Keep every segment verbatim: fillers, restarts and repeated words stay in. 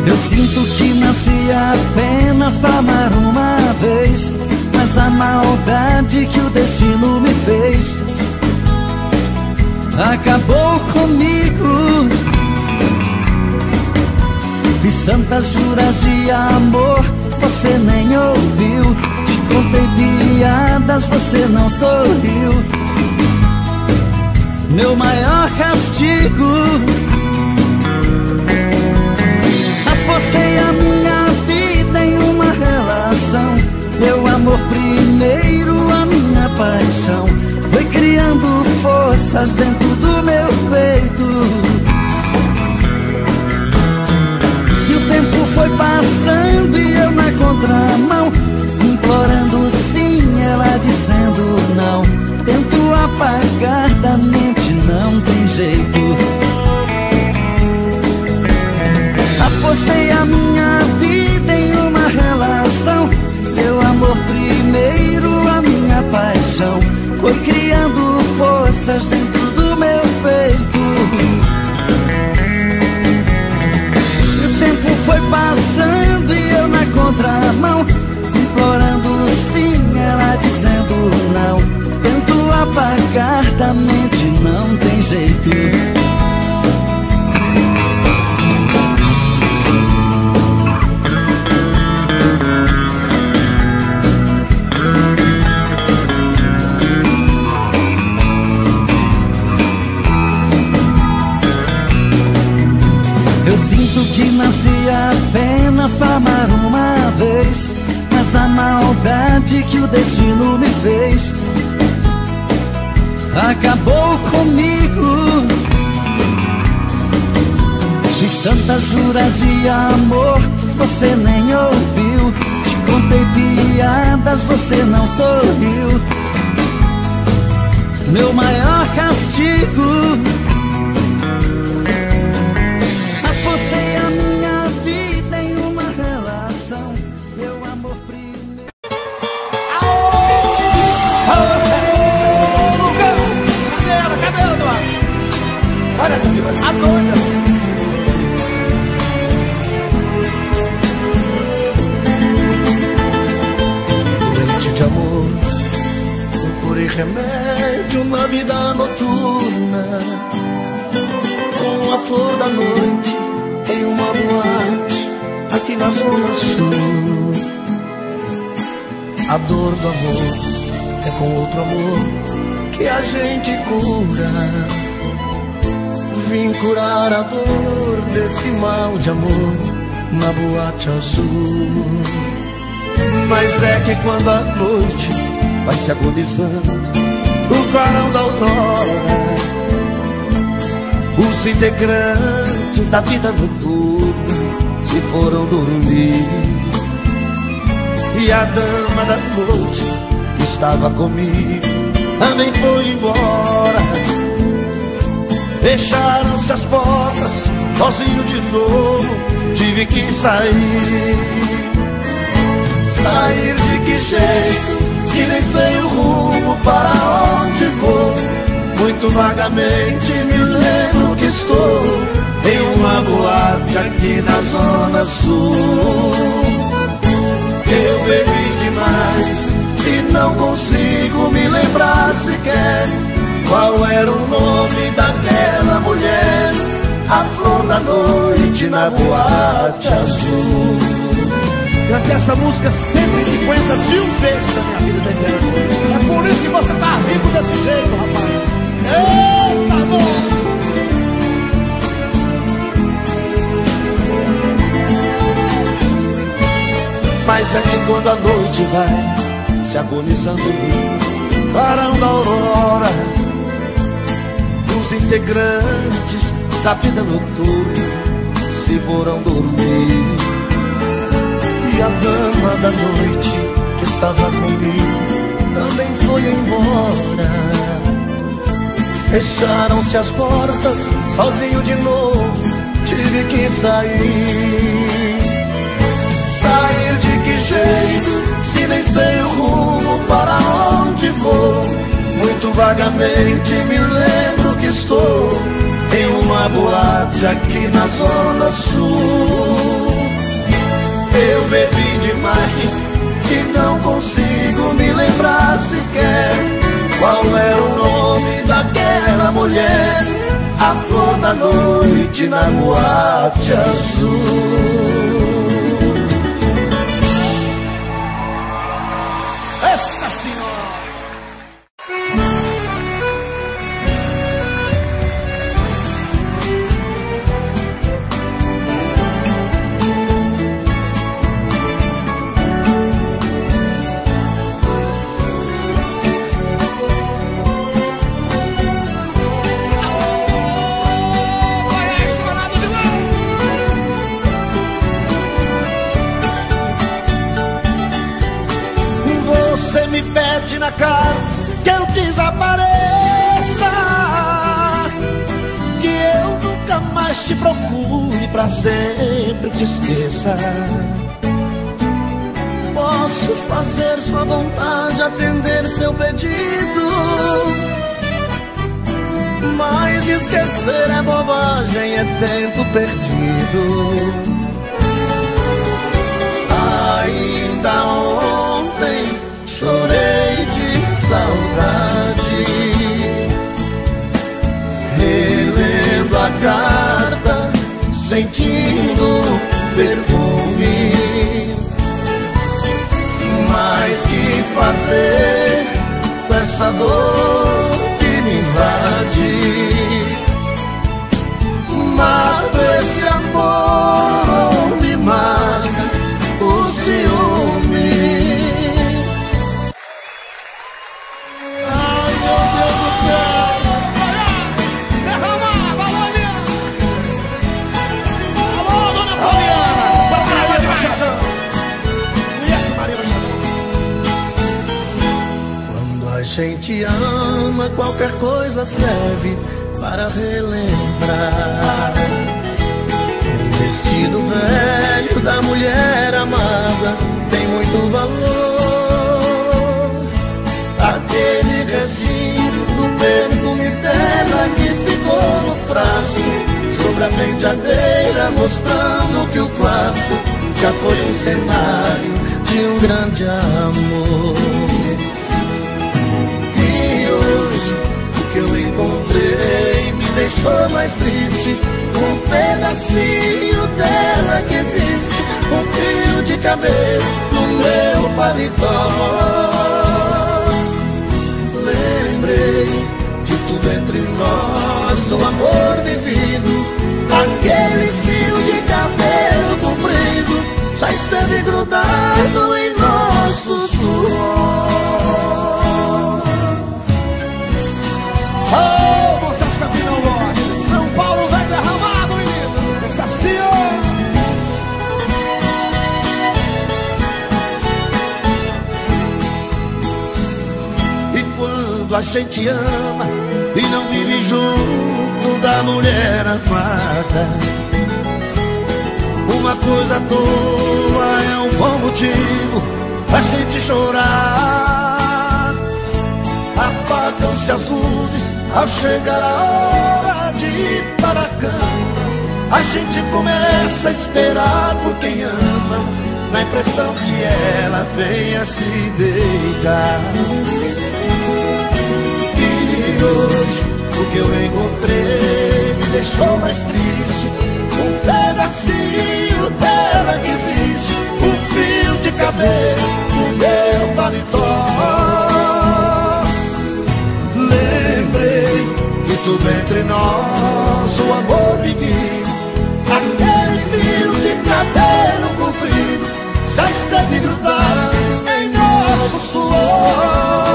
Eu sinto que nasci apenas pra amar uma vez, mas a maldade que o destino me fez acabou comigo. Fiz tantas juras de amor, você nem ouviu. Te contei piadas, você não sorriu. Meu maior castigo, apostei a minha vida em uma relação. Meu amor primeiro, a minha paixão, foi criando forças dentro do meu peito. E o tempo foi passando e eu na contramão, implorando sim, ela dizendo não. Tento apagar da mente, não tem jeito. Apostei a minha vida em uma relação. Meu amor primeiro, a minha paixão, foi criando forças dentro do meu peito. E o tempo foi passando e eu na contramão, implorando sim, ela dizendo não. Tento apagar da mente, não tem jeito. Eu sinto que nasci apenas pra amar uma vez, mas a maldade que o destino me fez acabou comigo. Fiz tantas juras de amor, você nem ouviu. Te contei piadas, você não sorriu. Meu maior castigo, apostei a minha vida em uma relação. Meu amor primeiro. Olha essa aqui, a doida. Doente de amor, procurei remédio na vida noturna, com a flor da noite em uma boate aqui na zona sul. A dor do amor é com outro amor que a gente cura. Vim curar a dor desse mal de amor na boate azul. Mas é que quando a noite vai se agonizando, o clarão da aurora, os integrantes da vida noturna se foram dormir. E a dama da noite que estava comigo também foi embora. Fecharam-se as portas, sozinho de novo, tive que sair. Sair de que jeito, se nem sei o rumo para onde vou. Muito vagamente me lembro que estou em uma boate aqui na zona sul. Eu bebi demais e não consigo me lembrar sequer qual era o nome daquela mulher, a flor da noite na boate azul. Cantei essa música cento e cinquenta mil vezes na minha vida inteira. É por isso que você tá rico desse jeito, rapaz. Eita, nós! Mas é que quando a noite vai se agonizando no clarão da aurora, os integrantes da vida noturna se foram dormir. E a dama da noite que estava comigo também foi embora. Fecharam-se as portas, sozinho de novo, tive que sair. Sair de que jeito, se nem sei o rumo para onde vou. Muito vagamente me lembro que estou em uma boate aqui na zona sul. bebi demais e não consigo me lembrar sequer qual era o nome daquela mulher, a flor da noite na boate azul. Essa senhora! Me pede na cara que eu desapareça, que eu nunca mais te procure, pra sempre te esqueça. Posso fazer sua vontade, atender seu pedido, mas esquecer é bobagem, é tempo perdido. Ainda ontem chorei de saudade, relendo a carta, sentindo perfume. Mas que fazer com essa dor que me invade? Mata esse amor ou me mata o ciúme? A gente ama, qualquer coisa serve para relembrar. Um vestido velho da mulher amada tem muito valor. Aquele restinho do perfume dela que ficou no frasco sobre a penteadeira, mostrando que o quarto já foi um cenário de um grande amor. O que eu encontrei me deixou mais triste. Um pedacinho dela que existe, um fio de cabelo no meu paletó. Lembrei de tudo entre nós, do amor vivido. Aquele fio de cabelo comprido já esteve grudado em nosso suor. Oh, Montes Capinão Lote, São Paulo vai derramado, menino. Sacio! E quando a gente ama e não vive junto da mulher amada, uma coisa tola é um bom motivo pra gente chorar. Apagam-se as luzes ao chegar a hora de ir para a cama. A gente começa a esperar por quem ama, na impressão que ela venha se deitar. E hoje o que eu encontrei me deixou mais triste. Um pedacinho dela que existe, um fio de cabelo no meu paletó. Lembrei que tudo entre nós, o amor vivido. Aquele fio de cabelo comprido já esteve grudado em nosso suor.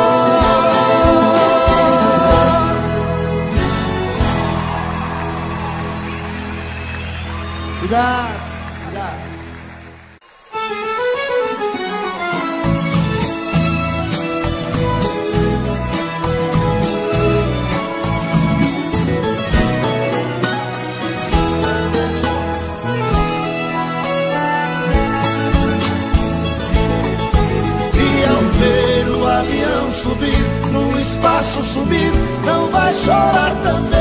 Cuidado, cuidado. Avião subir, no espaço subir, não vai chorar também.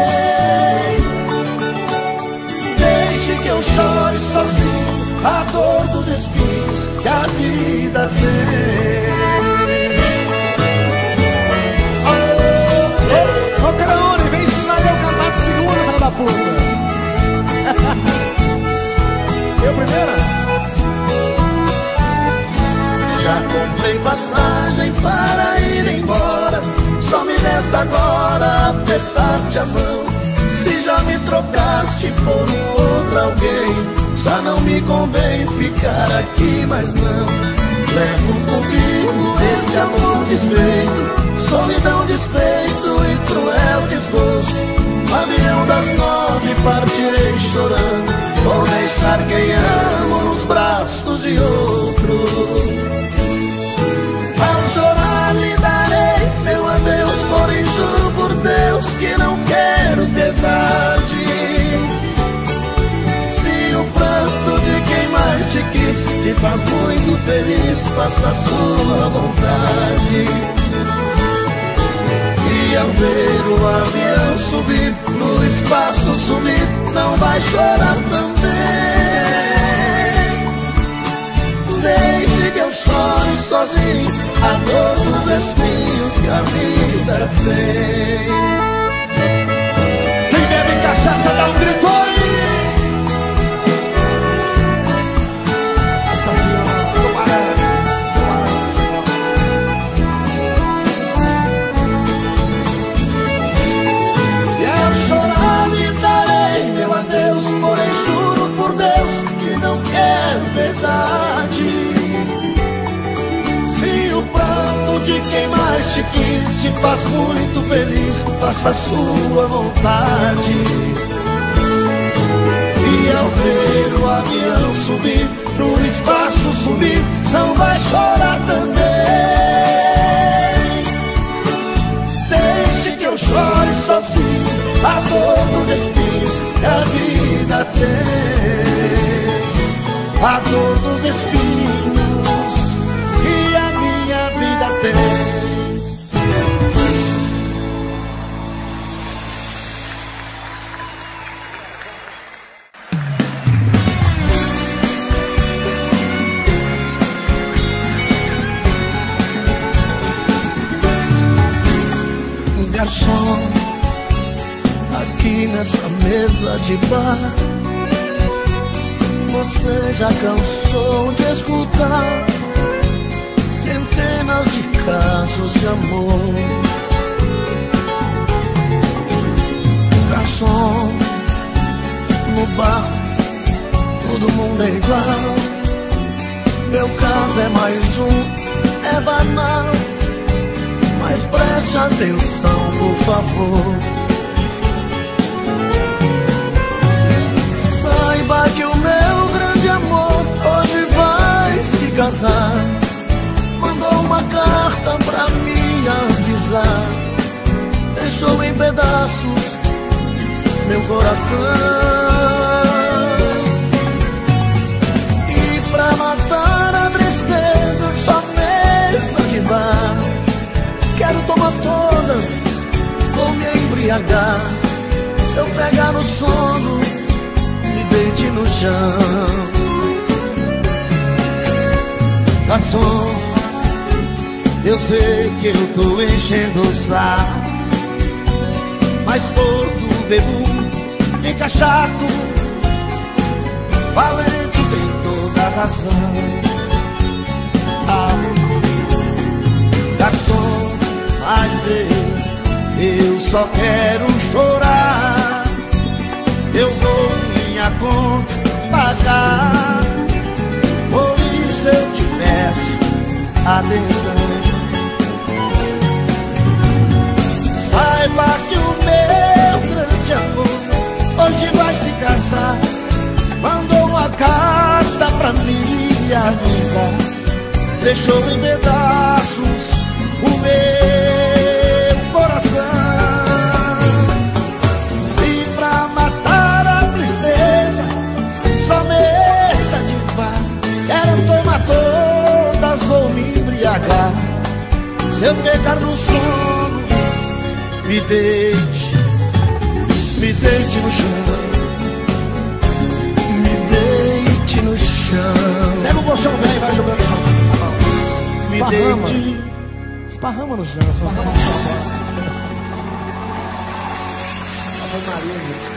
Deixe que eu chore sozinho a dor espinhos que a vida tem. Ô, ô Caraone, vem ensinar eu a cantar de segunda, filha da puta. Eu primeira? Já comprei passagem para ir embora, só me resta agora apertar-te a mão. Se já me trocaste por um outro alguém, já não me convém ficar aqui, mas não. Levo comigo esse amor desfeito, solidão, despeito e cruel desgosto. No avião das nove partirei chorando, vou deixar quem amo nos braços de outro. Ao chorar lhe darei meu adeus, porém juro por Deus que não quero piedade. Se o pranto de quem mais te quis te faz muito feliz, faça a sua vontade. E ao ver o avião subir, no espaço sumir, não vai chorar também. Deixe que eu chore sozinho a dor dos espinhos que a vida tem. Quem bebe cachaça dá um grito aí. Assassino, tubarão, tubarão. E ao chorar lhe darei meu adeus, porém juro por Deus que não quero verdade. Se o pranto de quem mais te quis te faz muito feliz, faça a sua vontade. E ao ver o avião subir, no espaço sumir, não vai chorar também. Deixe que eu chore sozinho a dor dos espinhos que a vida tem. A dor dos espinhos que a minha vida tem. Garçom, aqui nessa mesa de bar, você já cansou de escutar centenas de casos de amor. Garçom, no bar todo mundo é igual, meu caso é mais um, é banal. Mas preste atenção, por favor. Saiba que o meu grande amor hoje vai se casar. Mandou uma carta pra me avisar, deixou em pedaços meu coração. E pra matar a tristeza, só mesa de bar. Quero tomar todas, vou me embriagar. Se eu pegar no sono, me deite no chão. Garçom, eu sei que eu tô enchendo o saco, mas todo bebum fica chato. Valente tem toda a razão. Ah, garçom, mas eu, eu só quero chorar. Eu vou minha conta pagar, por isso eu te peço atenção. Saiba que o meu grande amor hoje vai se casar. Mandou uma carta pra me avisar, deixou em pedaços o meu coração. E pra matar a tristeza, só mesa de bar. Quero tomar todas ou me embriagar. Se eu pegar no sono, me deite, me deite no chão, me deite no chão. Pega o deite. Esparrama no chão, esparrama no chão. Ave Maria, gente.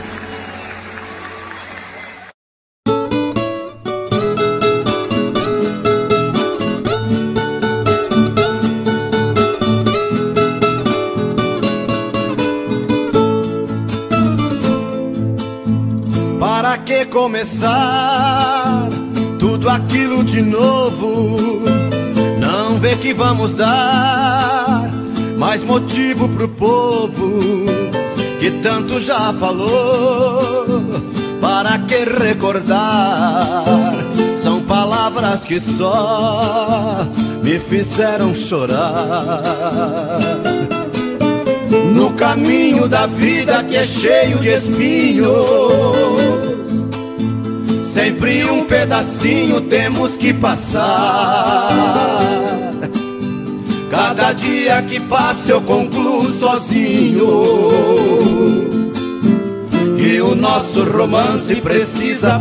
Para que começar tudo aquilo de novo? Não vê que vamos dar mais motivo pro povo que tanto já falou. Para que recordar? São palavras que só me fizeram chorar. No caminho da vida que é cheio de espinhos, sempre um pedacinho temos que passar. Cada dia que passa eu concluo sozinho que o nosso romance precisa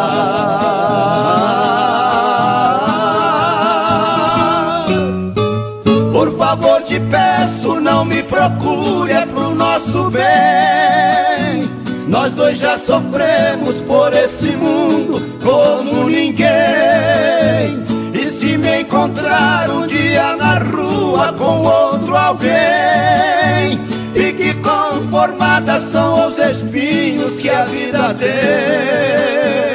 parar. Por favor, te peço, não me procure, é pro nosso bem. Nós dois já sofremos por esse mundo como ninguém. E se me encontrar um dia na rua com outro alguém, fique conformada, são os espinhos que a vida tem.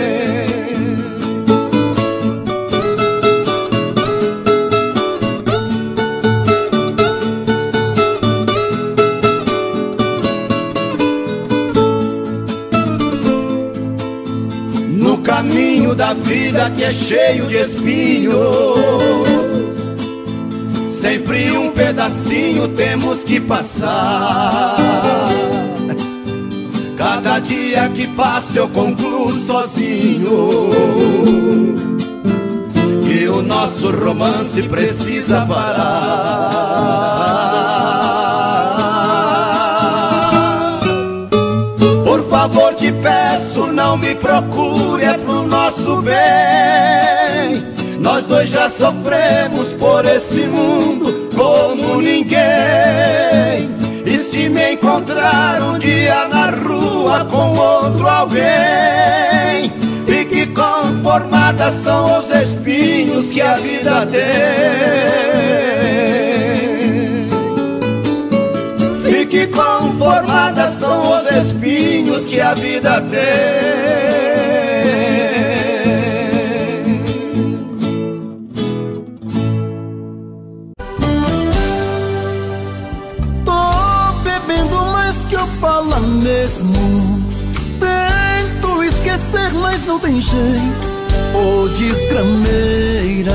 Caminho da vida que é cheio de espinhos, sempre um pedacinho temos que passar. Cada dia que passa eu concluo sozinho que o nosso romance precisa parar. Por favor, te peço, não me procure, é pro nosso bem. Nós dois já sofremos por esse mundo como ninguém. E se me encontrar um dia na rua com outro alguém, fique conformada, são os espinhos que a vida tem. Fique conformada, são os espinhos que a vida tem. Tô bebendo mais que eu falo mesmo. Tento esquecer, mas não tem jeito. Ô desgrameira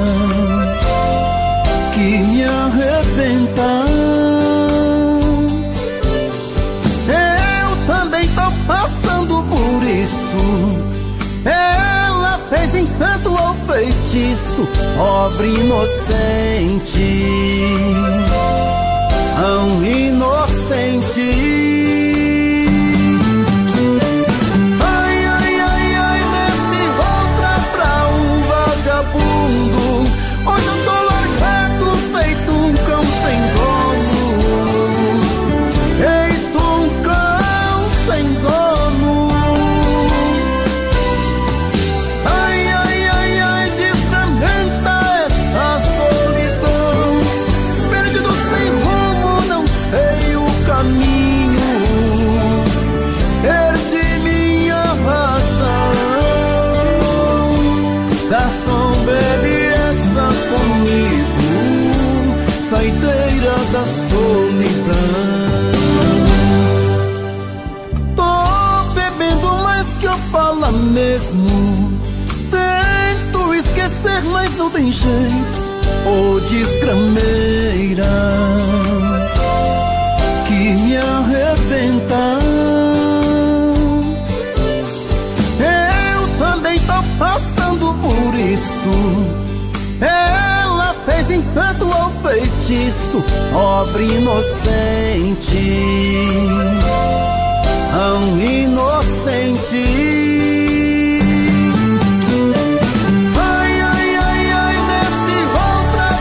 que me arrebenta. Passando por isso, ela fez encanto ou feitiço, pobre inocente, tão inocente. Ai, ai, ai, ai, nesse outra pra um vagabundo. Hoje eu tô largado, feito um cão sem dono. Eita, um cão sem dono. Ai, ai, ai, ai, desgramenta essa solidão. Perdido sem rumo, não sei o caminho. Perdi minha razão. Garçom, bebe essa comigo, saideira da solidão. Fala mesmo, tento esquecer, mas não tem jeito. Ô desgrameira que me arrebenta. Eu também tô passando por isso. Ela fez encanto ou feitiço, pobre inocente, tão inocente. Ai, ai, ai, ai, nesse outra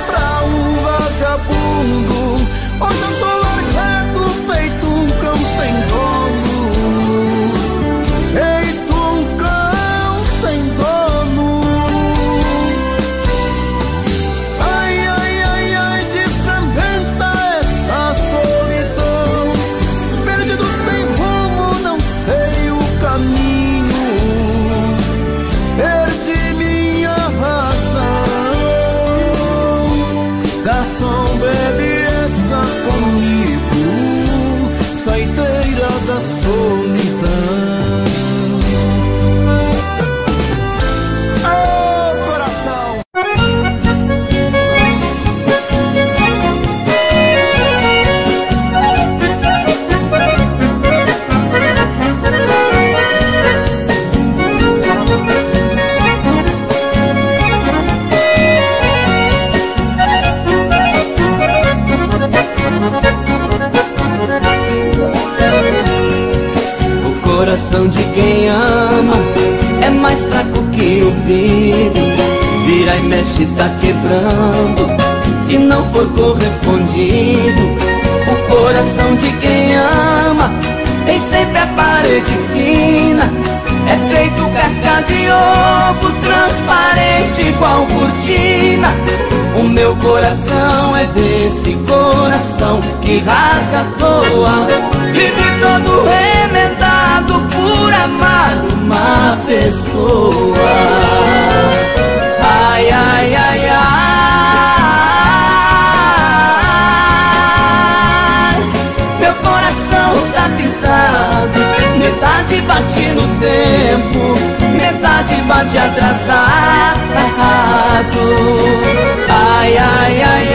que o vidro vira e mexe, tá quebrando. Se não for correspondido, o coração de quem ama tem sempre a parede fina. É feito casca de ovo, transparente igual cortina. O meu coração é desse coração que rasga à toa, vive todo remendado por amar uma pessoa. Ai, ai, ai, ai, meu coração tá pisado, metade bate no tempo, metade bate atrasado. Ai, ai, ai,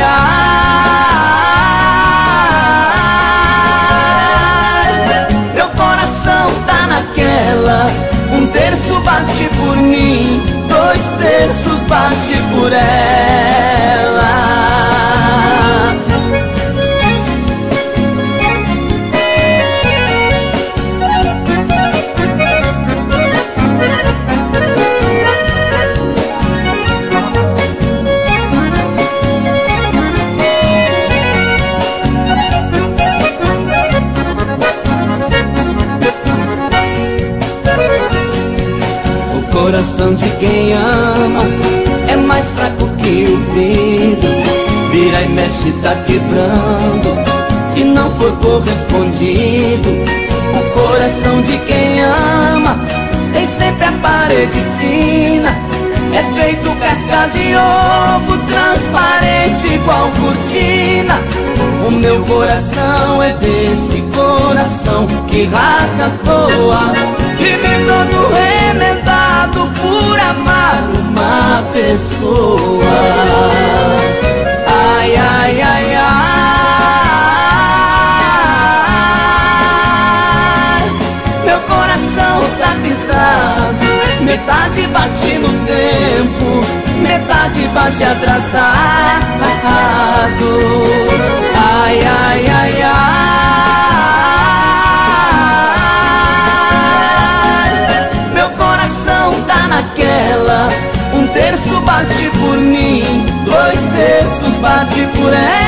ai, meu coração tá naquela, um terço bate por mim, dois terços bate por ela. O coração de quem ama é mais fraco que o vidro, vira e mexe, tá quebrando. Se não for correspondido, o coração de quem ama tem sempre a parede fina. É feito casca de ovo, transparente igual cortina. O meu coração é desse coração que rasga à toa, vive todo remendado por amar uma pessoa. Ai, ai, ai, ai, meu coração tá pisado, metade bate no tempo, metade bate atrasado. Ai, ai, ai, ai, meu coração tá naquela, um terço bate por mim, dois terços bate por ela.